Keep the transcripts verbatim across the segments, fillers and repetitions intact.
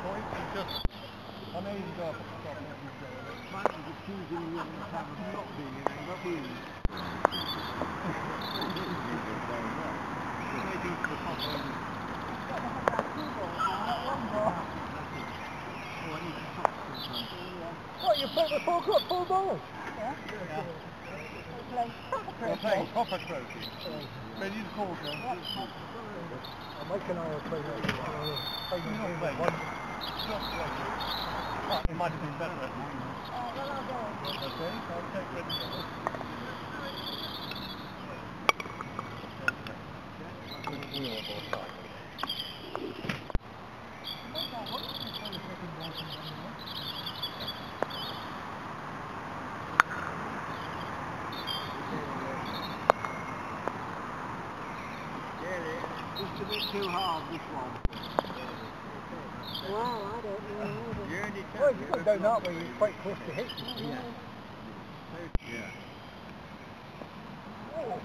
point and just, I know you go up at the top and you go in it. Might be just choosing the other time of not being an eighteen. They go to the top end. Oh, I need to top sometimes. What, you put the four got four balls? Yeah. Yeah. We're playing proper We're playing croquet. proper croquet. Ready to call them? Mike and I are playing that. You're not playing. It's not playing. Oh, it might have been better. Oh, well, I'll go. Okay, I'll take ready now. It's a bit too hard, this one. Wow, I don't know. You're only Well, if you put it down that way, you're quite close to hit. Yeah. Yeah. Oh.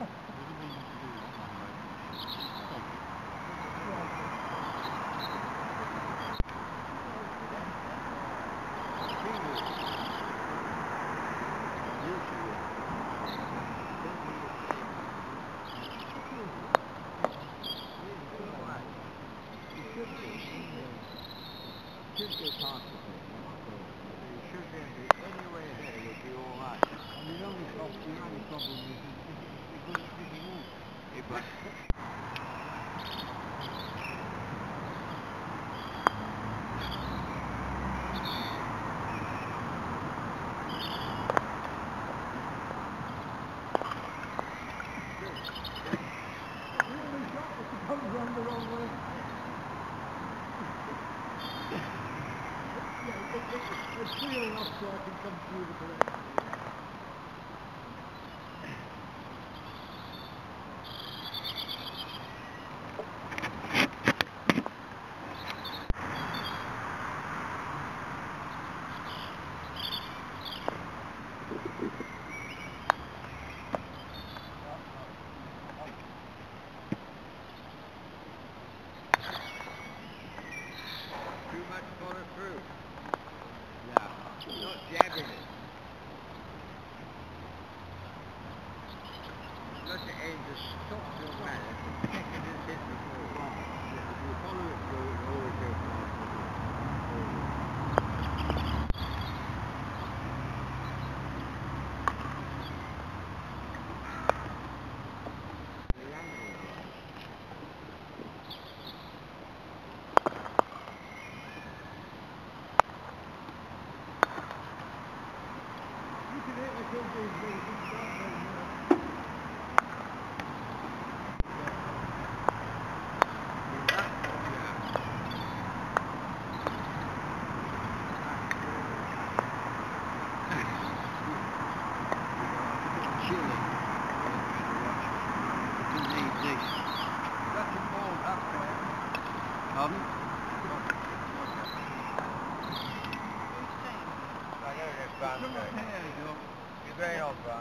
Should go past the thing, you should be anywhere here would be alright. And the only problem, the only problem is it's going to be the water. It's clear enough so I can come through the correct. Too much follow through. Yeah, not jabbing it. Not to aim to stop your manner from taking it hit before. Yeah, if you follow it through, it always goes past the door. Pardon? You're going on, Brian.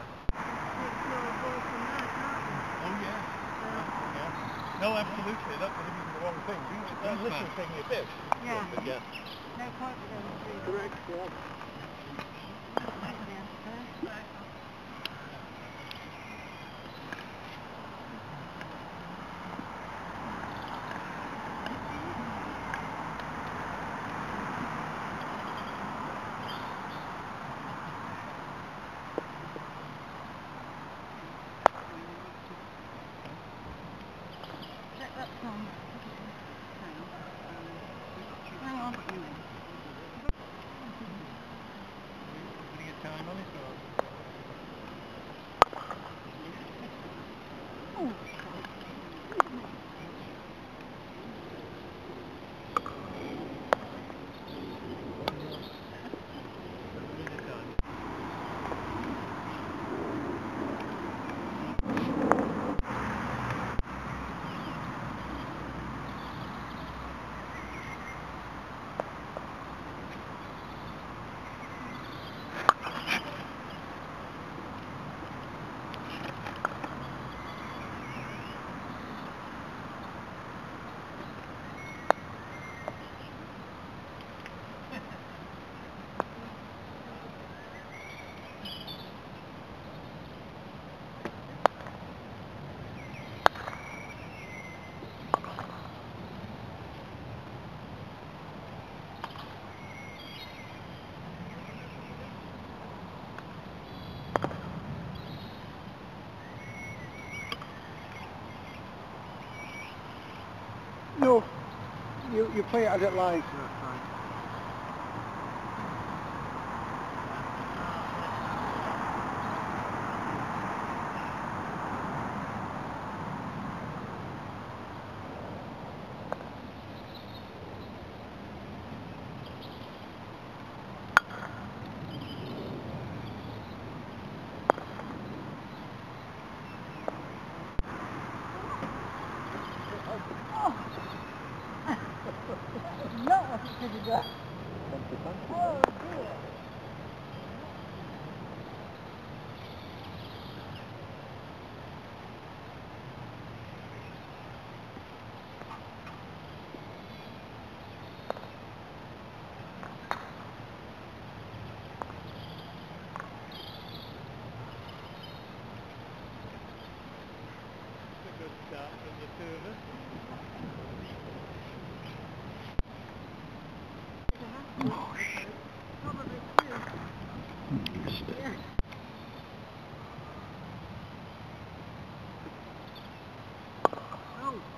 Oh, yeah. yeah. No, absolutely. That's the wrong thing. That little thing is this. Yeah. Yeah. No point with them three. Correct, yeah. That's on. Hang on. Putting a time on it or? you play it as it lies. That's fine. Not what it should have done. Oh dear. It's a good start from the two of us. Probably two. Yeah. Oh!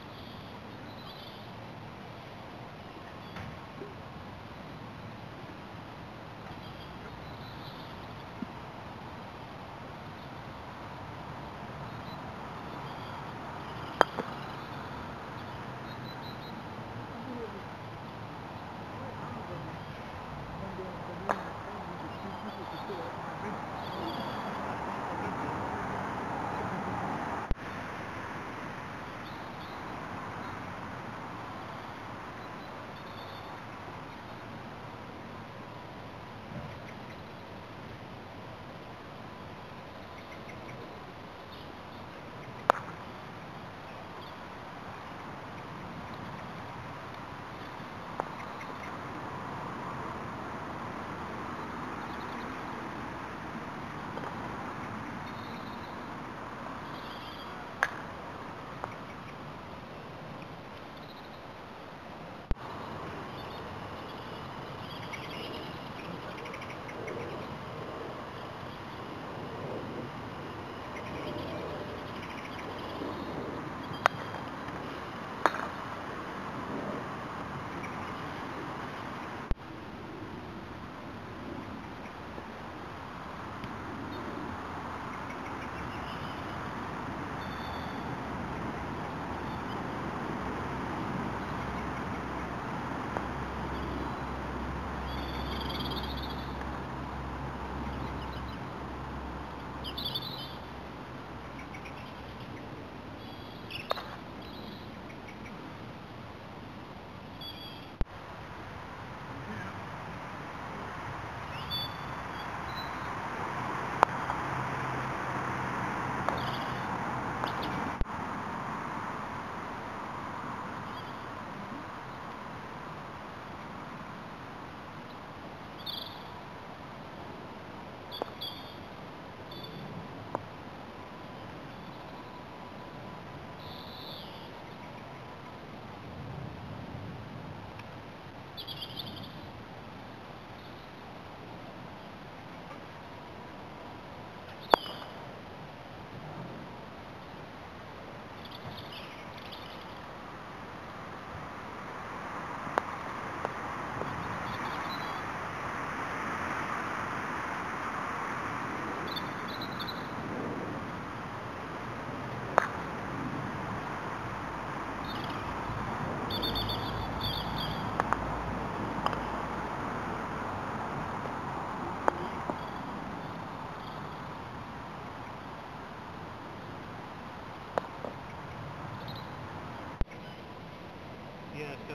Yeah, so...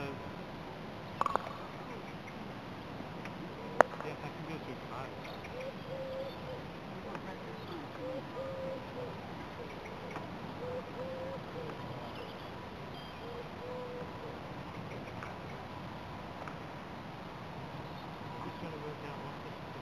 Yes, I can go through five. Just trying to work out what this is.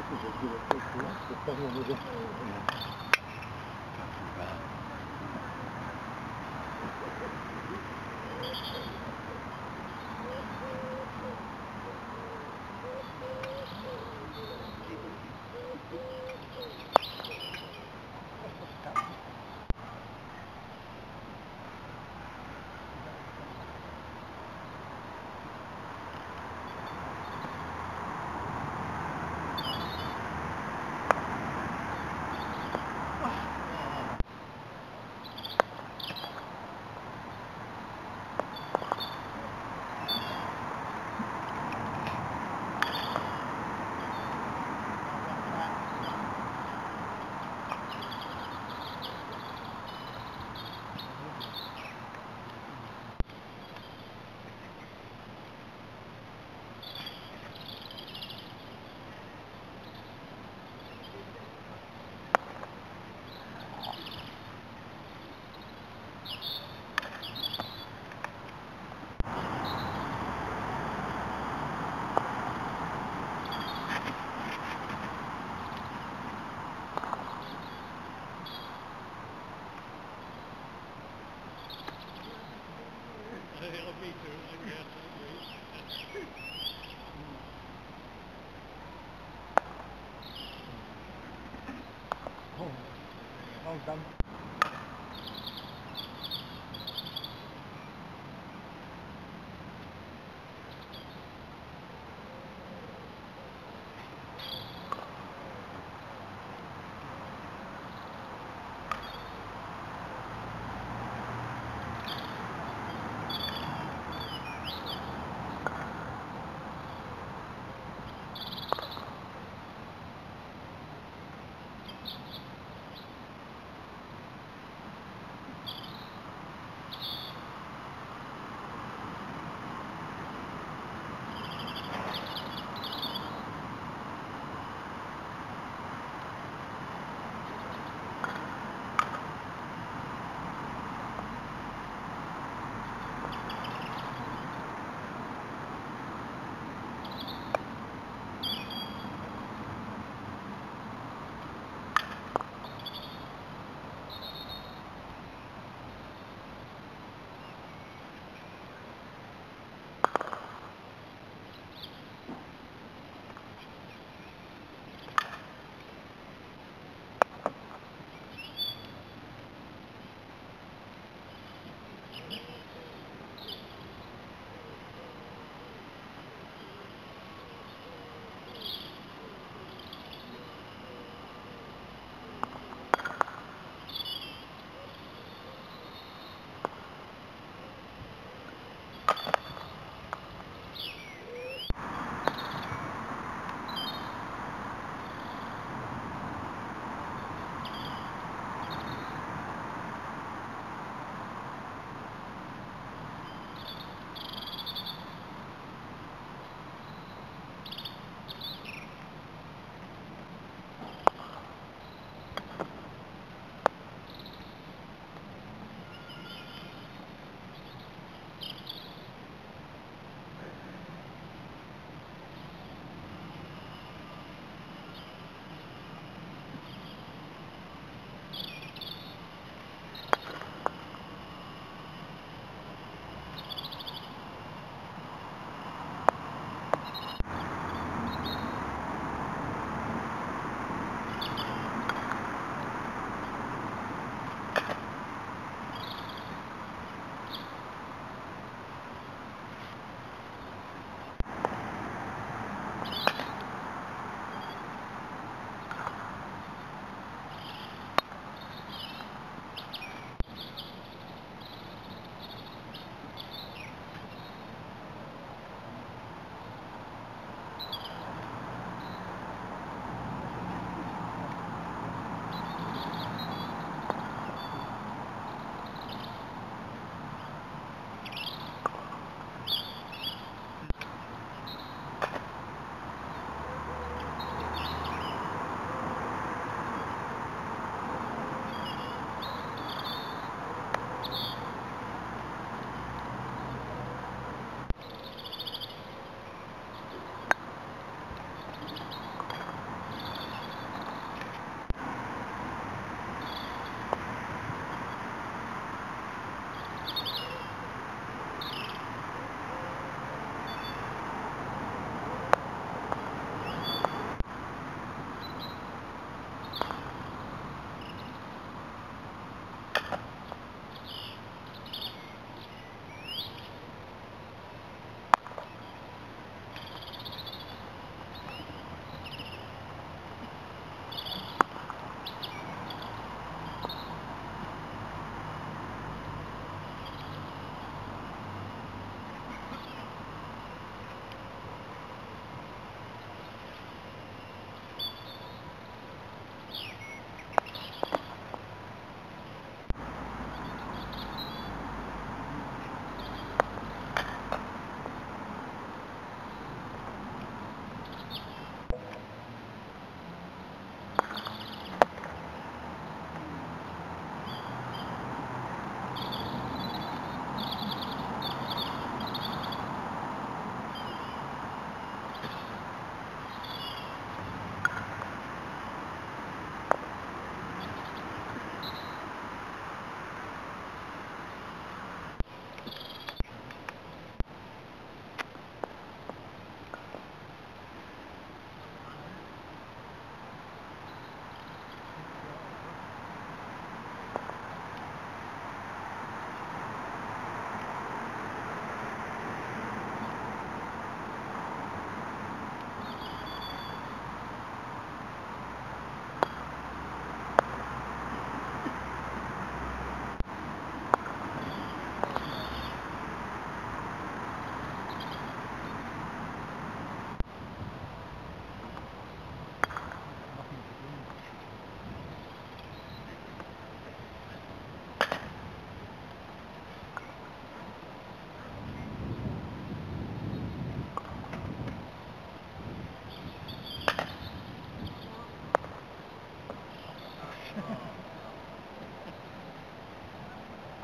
Well done.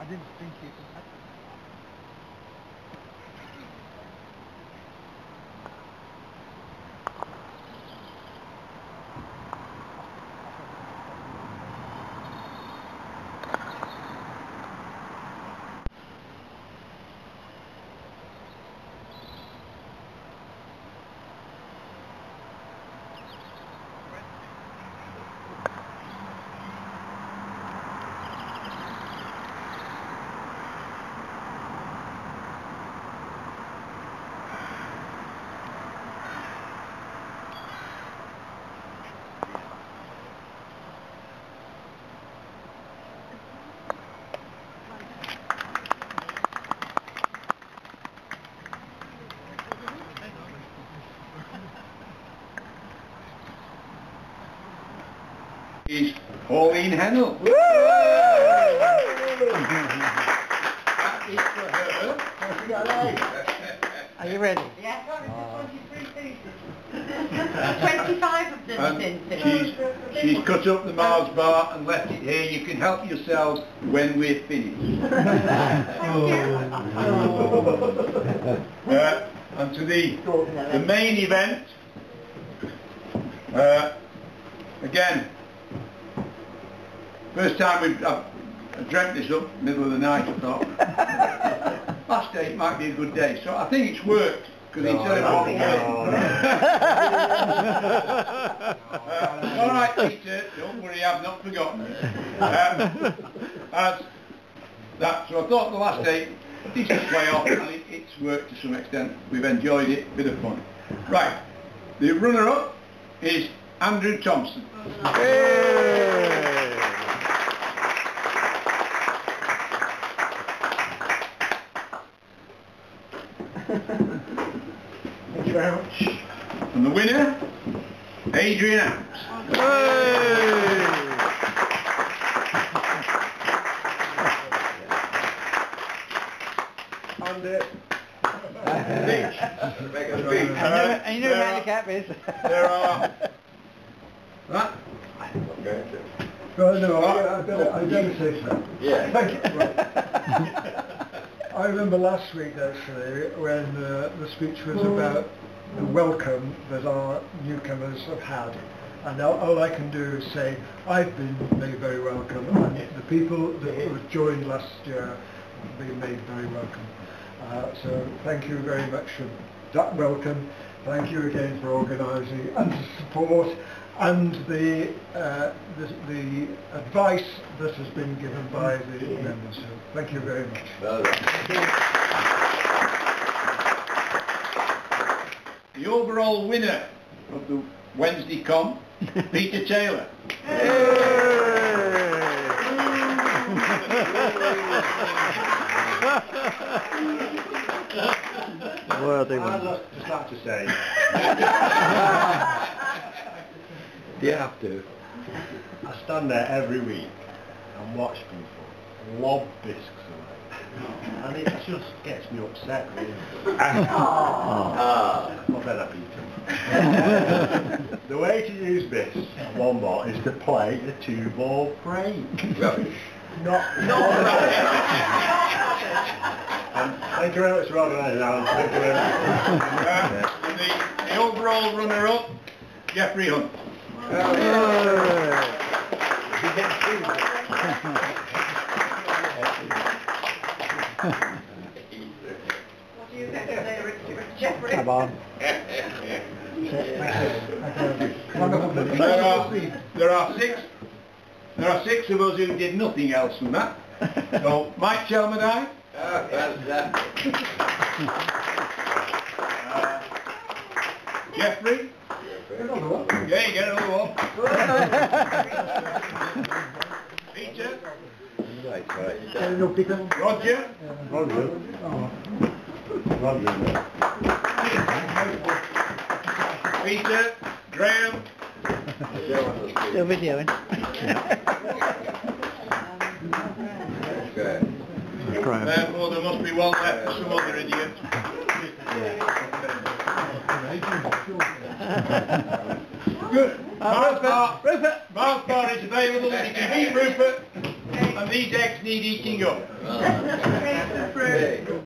I didn't think you could have Is Pauline Hennell. That is for her. Are you ready? Yeah, got it for twenty-three pieces. twenty-five of them And since it. she's, she's cut up the Mars bar and left it here. You can help yourselves when we're finished. uh, and to the, the main event, uh, again, first time we've I've, I dreamt this up, middle of the night, I thought. Last day it might be a good day, so I think it's worked, because instead of one day. uh, all right, Peter, don't worry, I've not forgotten it. Um, as that, so I thought the last day, decent play off, and it, it's worked to some extent. We've enjoyed it, bit of fun. Right, the runner-up is Andrew Thomson. Thank you very much. And the winner, Adrian. And uh, Speech. Make a speech. And you know what handicap is? There are... Right? well, no, I, I better, I better say so. Yeah. Thank you. Right. I remember last week actually when uh, the speech was about the welcome that our newcomers have had, and all, all I can do is say I've been made very welcome, and the people that have joined last year have been made very welcome. Uh, so thank you very much for that welcome. Thank you again for organising and the support and the, uh, the the advice that has been given by the members. So thank you very much. The overall winner of the Wednesday comp, Peter Taylor. Worthy I'd one. just have to say, do you have to? I stand there every week and watch people lob bisques away, and it just gets me upset, really. Well, then I beat them. The way to use this one ball is to play a two ball break. Rubbish. Not, not um, thank you very much for organising, Alan. Thank you very much. Uh, and the, the overall runner-up, Jeffrey Hunt. What do you think of there, Jeffrey? Come on. There are, there are six there are six of us who did nothing else than that. So Mike Chelmadine, uh, Jeffrey, yeah, you get another one. Peter, Roger, Roger. Roger. Peter, Graham, Still videoing. therefore there must be one left for some other idiot. Good. Mars bar, Rupert! Mars bar is available. You can beat Rupert and And these eggs need eating up.